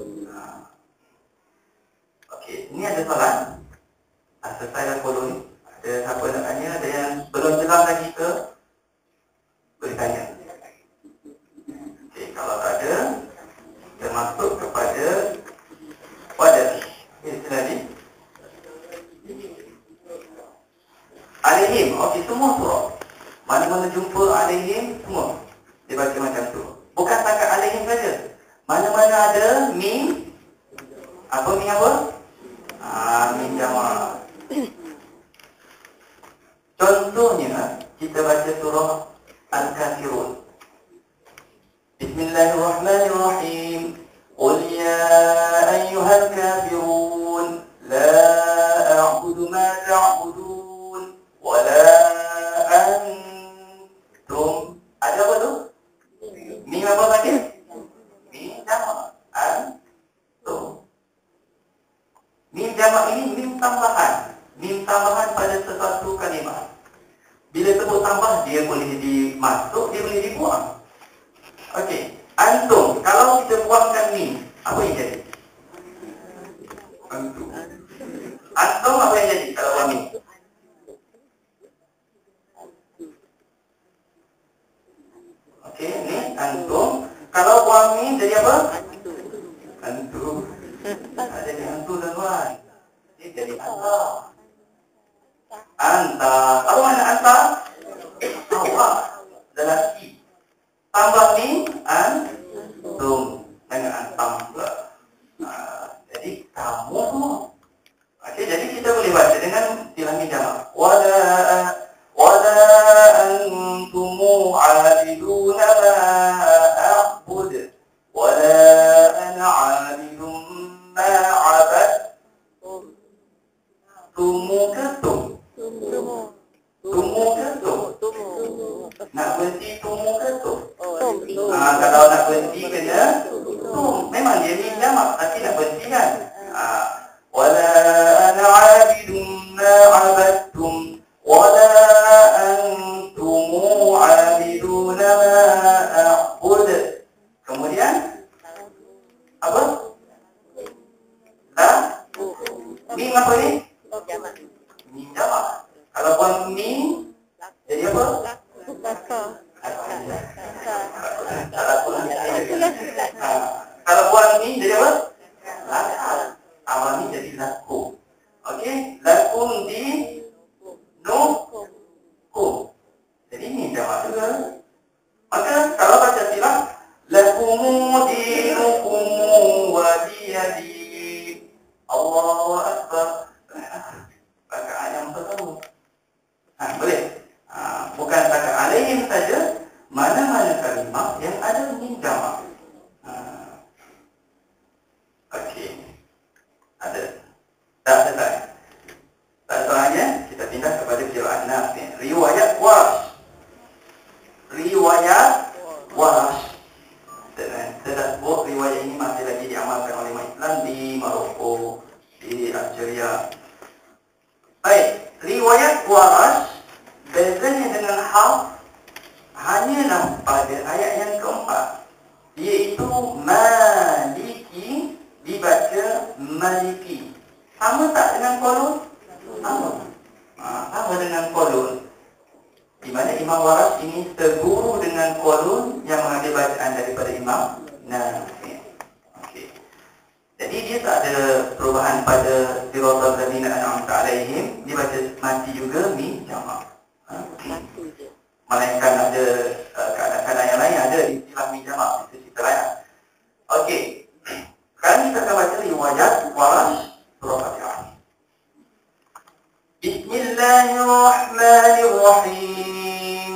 Okey, ini ada soalan. Selesai dah Qalun ni. Ada siapa nak tanya? Ada yang belum jelas lagi ke? Boleh tanya. Okey, kalau tak ada, kita masuk kepada wajah. Okey, tadi. Alaihim. Okey, semua surah. Mana-mana jumpa alaihim, semua dibaca macam tu. Bukan setakat alaihim saja. Mana-mana ada mim. Apa mim apa? Mim jamak. Contohnya, kita baca surah Al-Kafirun. Bismillahirrahmanirrahim. Qul ya ayyuhal kafirun la a'budu ma ta'budun wa la antum. Ada apa tu? Mim apa tadi? Mim jamak. Antum. Mim jamak ini mim tambahan. Mim tambahan pada sesuatu kalimah. Bila sebut tambah, dia boleh dimasuk, dia boleh dibuang. Okey. Antum. Kalau kita buangkan mim, apa yang jadi? Antum. Antum apa yang jadi kalau buang mim? Okey, ni antum. Kalau buang mim jadi apa? Antum. Jadi antum tuan-tuan. Dia jadi anta. Anta. Apa mana anta? Awak. Lelaki. Tambah ni antum. Dengan antam pula. Jadi kamu semua. Okey, jadi kita boleh baca dengan silang jamak. Wala antumu abiduna ma a'bud. Wala ana abidun ma 'abadtum. Nak berhenti tumu ke tu? Tum. Kalau nak berhenti kena tum. Memang dia ni jamak, tapi nak berhenti kan? Wala ana 'abidun ma 'abadtum wala antum 'abidun ma a'bud. Kemudian apa? Mim apa ni? Mim jamak. Kalau buang mim jadi apa? Kalau buang ni jadi apa? Lakum. Awal ni jadi lakum. Okey, lakum di nukum. Jadi ni jamak juga. Maka kalau baca silap lakum dinukum waliyadin. Allahu akbar. Rakaat yang pertama. Boleh. Bukan setakat alaihim saja, mana-mana kalimah yang ada mim jamak. Okey. Ada. Tak selesai. Tak soalnya kita pindah kepada qiraat Nafi'. Riwayat Warsh. Saya dah sebut riwayat ini masih lagi diamalkan oleh umat Islam di Maroko, di Algeria. Baik, riwayat Warsh bezanya dengan Hafs hanyalah pada ayat yang keempat, iaitu Maliki dibaca Maliki. Sama tak dengan Qalun? Sama dengan Qalun. Di mana Imam Warsh ini seguru dengan Qalun yang mengambil bacaan daripada Imam Nafi'. Okey. Jadi dia tak ada perubahan pada siratal ladzina an'amta 'alaihim, dibaca mati juga mim jamak. Melainkan ada keadaan yang lain ada di istilah mim jamak, itu cerita lain. Okey. Sekarang kita akan baca riwayat Warsh surah Fatihah. Bismillahirrahmanirrahim.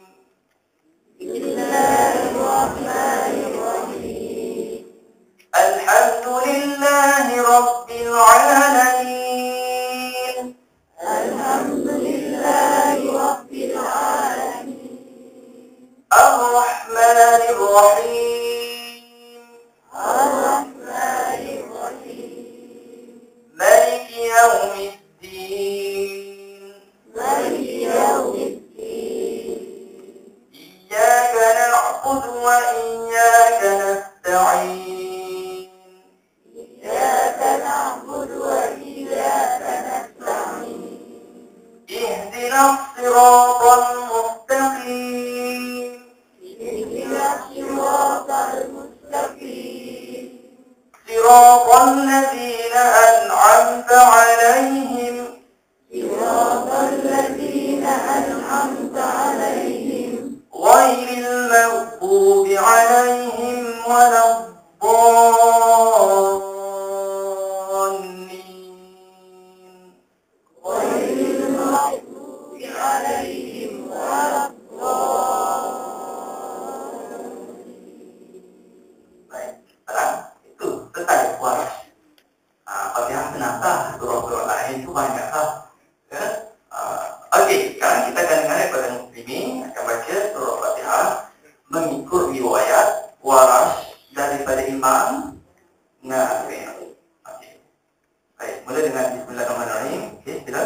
Alhamdulillahi Rabbil Alamin. Ar-Rahmanir Rahim. Maliki Yawmiddin. Iyyaka na'budu wa iyyaka nasta'in. اهدنا الصراط المستقيم. صراط الذين أنعمت عليهم غير المغضوب عليهم ولا الضالين. Itu selesai Warsh. Fatihah kenapa? Surah-surah lain itu banyakkah? Ya? Okey, sekarang kita akan dengar daripada muslimin akan baca surah Fatihah mengikut riwayat Warsh daripada Imam Nafi'. Okey. Baik, mula dengan Bismillahirrahmanirrahim. Okey, sila.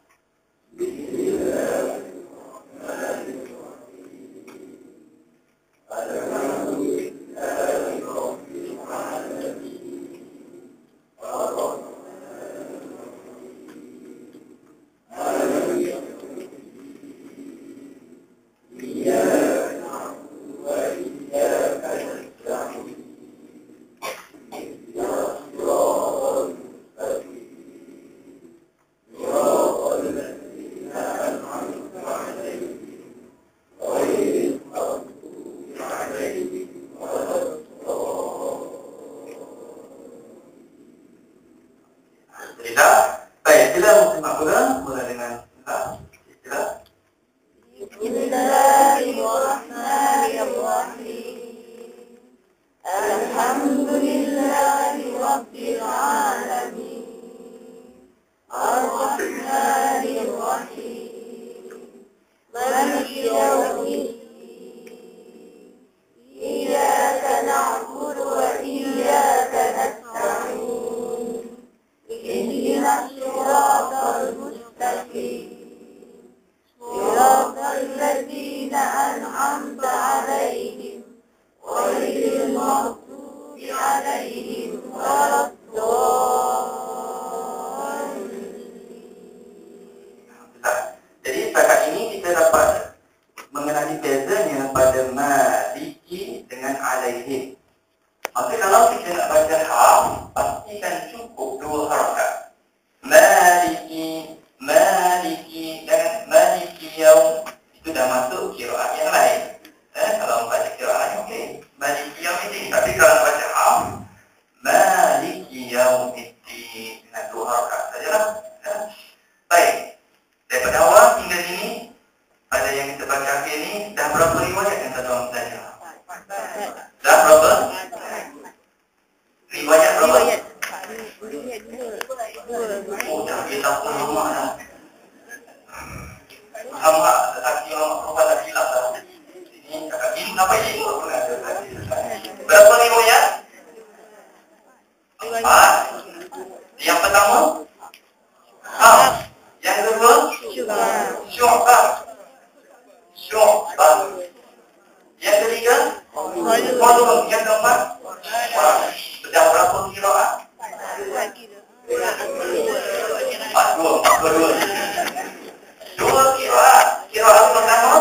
Baik, sila muslimat mula dengan sila. Alhamdulillahi Rabbil Alamin. Ar-Rahmanir Rahim. Maliki Yawmiddin. haf, pastikan cukup 2 harakat. Maliki, maliki, dan maliki yaum itu dah masuk qiraat yang lain. Kalau baca qiraat lain okey, maliki yaum ini. Tapi kalau baca haf, maliki yaum ini dengan 2 harakat sajalah. Baik. Daripada awal hingga sini ada yang kita baca akhir ni, dah berapa riwayat yang tuan-tuan belajar? Dah berapa? Riwayat berapa? Oh, dah kita pun lama dah. Lama, tetapi lama dah hilang dah. Ini kakak ini apa ini? Berapa riwayat? 4. Yang pertama? Yang kedua? Syu'bah. Syu'bah. Yang ketiga? Qalun. Yang keempat? Dah berapa qiraat? 2 qiraat. Qiraat pertama?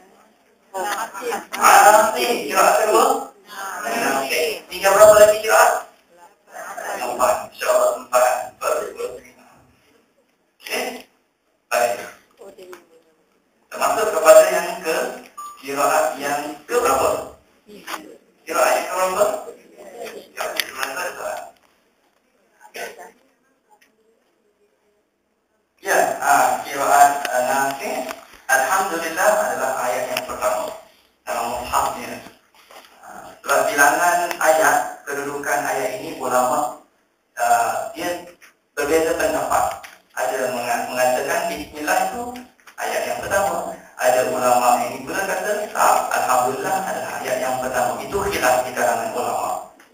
Asim. Qiraat kedua? Tinggal berapa lagi qiraat? 4. InsyaAllah 4. Okey. Baik. Termasuk kepada yang ke qiraat yang ke berapa? Qiraat yang ke berapa? Ya, qiraat Nafi' alhamdulillah adalah ayat yang pertama dalam mushafnya. Sebab bilangan ayat, kedudukan ayat ini ulama dia berbeza pendapat. Ada mengatakan bismillah itu ayat yang pertama. Ada ulama yang pula kata alhamdulillah adalah ayat yang pertama. Itu khilaf di kalangan ulama.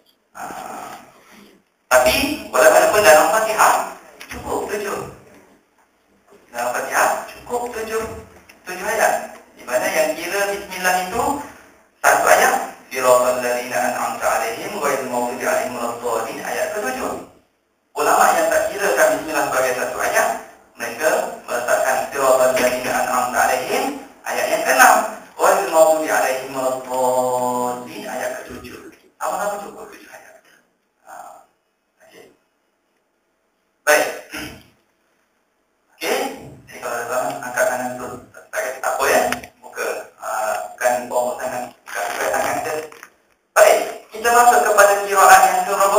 Tapi walaupun dalam Fatihah cukup 7. Dalam Fatihah cukup 7 ayat. Di mana yang kira bismillah itu satu ayat, siratal ladzina an'amta 'alaihim ghairil maghdubi 'alaihim waladdallin, ayat ke-7. Ulama yang tak kirakan bismillah sebagai satu ayat, mereka meletakkan siratal ladzina an'amta 'alaihim ayat yang ke-6, ghairil maghdubi 'alaihim waladdallin, ayat ke-7. Apa-apa cukup 7 ayat. Baik. Okey. Jadi kalau tuan angkat tangan tu, tak apa ya. Buka bukan bawah tangan, bukan tangan je. Baik, kita masuk kepada qiraat yang ke berapa?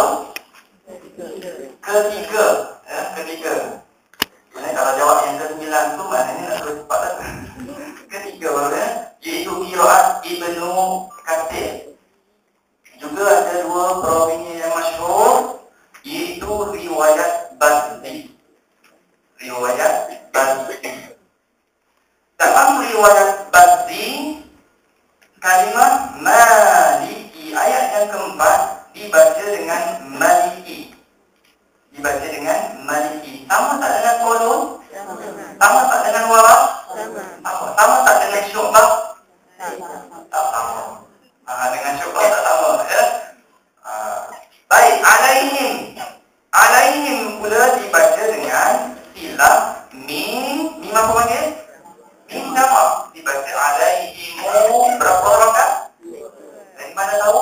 Ketiga. Ya, ketiga. Jadi kalau jawab yang ke-9 tu maknanya nak terus cepat dah. Ketiga baru ya, iaitu qiraat Ibnu Katsir. Juga ada 2 perawi yang masyhur, iaitu riwayat Bazzi. Riwayat Bazzi. Dalam riwayat Bazzi, kalimat Maliki, ayat yang keempat dibaca dengan Maliki. Dibaca dengan Maliki. Sama tak dengan Qalun? Sama tak dengan Waraq? Sama tak dengan Syu'bah? Tak sama. Dengan Syu'bah tak sama ya. Baik, alaihim pula dibaca dengan silah mim apa panggil? Mim jamak. Dibaca alaihimu berapa rakaat? Dari mana tahu?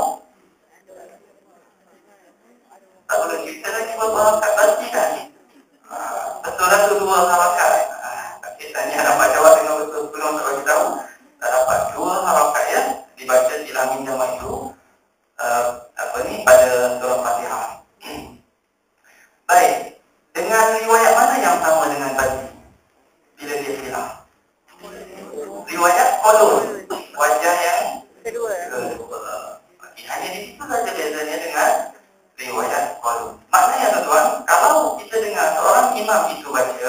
Tak boleh cerita lagi berapa rakaat pasti kan? Betul lah tu 2 rakaat. Kita ni dapat jawab dengan betul belum tak bagi tahu. Tak dapat 2 rakaat ya. Dibaca silah mim jamak itu pada surah Fatihah. Baik, dengan riwayat mana yang sama dengan tadi? Bila dia silap? Riwayat Qalun, wajah yang kedua. Hanya di situ saja bezanya dengan riwayat Qalun. Maknanya tuan-tuan, kalau kita dengar seorang imam itu baca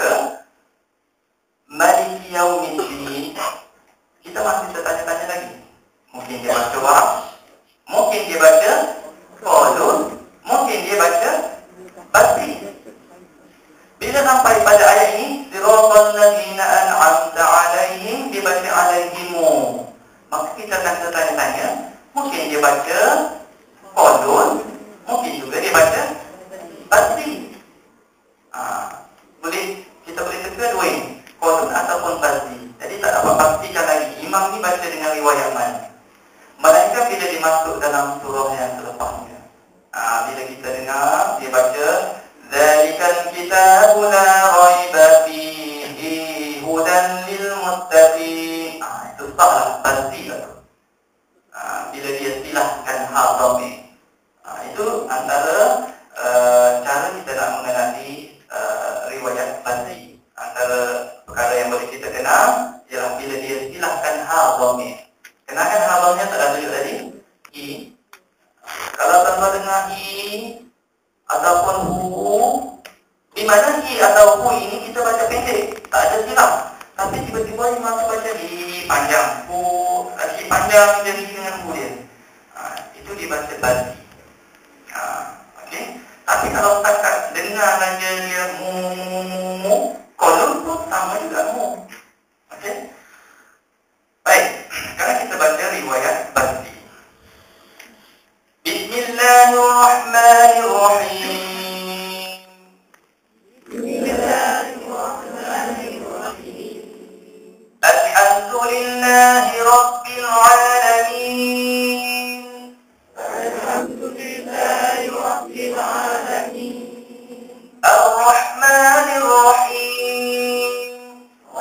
Maliki Yaumiddin, kita masih tertanya-tanya lagi. Mungkin dia baca Waraq, mungkin dia baca Qalun, mungkin dia baca Bazzi. Bila sampai pada ayat ini, siratal ladzina an'amta 'alaihim, dibaca alaihimu. Maka kita akan tertanya-tanya, mungkin dia baca Qalun, mungkin juga dia baca Bazzi. Kita boleh teka dua ini, Qalun ataupun Bazzi. Jadi tak dapat pastikan lagi imam ni baca dengan riwayat mana. Melainkan bila dimasuk dalam surah yang selepasnya. Bila kita dengar baca Dzalikal kitabu la raiba fihi hudan lil muttaqin. Itu sahlah, pastilah tu. Bila dia silahkan hal dhamir. Itu antara cara kita nak mengenali riwayat pasti. Antara perkara yang boleh kita kenal ialah bila dia silahkan hal dhamir. Kenalkan hal dhamir tak ada tunjuk tadi? I. Kalau tanpa dengar i ataupun hu, di mana i atau hu ini kita baca pendek, tak ada silap. Tapi tiba-tiba imam tu baca i panjang, hu i panjang jadi dengan hu dia. Itu dibaca pasti. Okey. Tapi kalau takat dengar saja dia mu, kolom pun sama juga mu. Okey. Baik, sekarang kita baca riwayat pasti. Bismillahirrahmanirrahim. Bismillahirrahmanirrahim. Alhamdulillahi Rabbil Alamin. Alhamdulillahi Rabbil Alamin. Ar-Rahmanir-Rahim.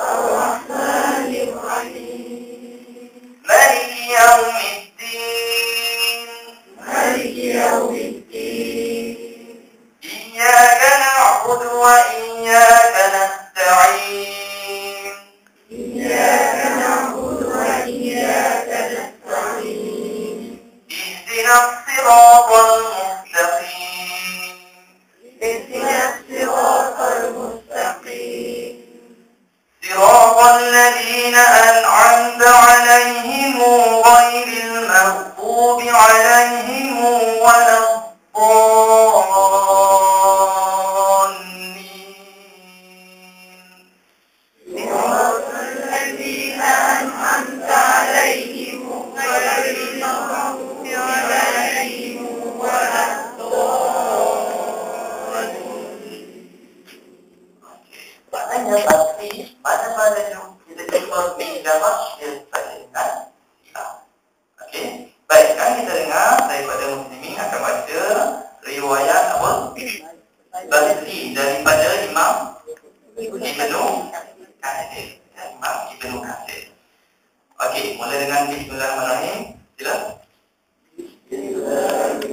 Ar-Rahmanir-Rahim. Maliki Yawmiddin. Maliki Yawmiddin. Iyyaka na'budu wa iyyaka nasta'in. Iyyaka na'budu wa iyyaka nasta'in. Ihdinas siratal mustaqim. Ihdinas siratal mustaqim. Siratal ladzina an'amta 'alaihim ghairil maghdubi alaihim waladdallin. Siratal ladzina an'amta 'alaihim ghairil maghdubi 'alaihim waladdallin. Maknanya pasti mana-mana kita jumpa di jamak dia saja. Okey. Baik, sekarang kita dengar daripada muslimin akan baca riwayat apa? Bahsi daripada Imam Ibnu Katsir. Imam Ibnu Katsir. Okey, mula dengan bismillahirrahmanirrahim. Sila.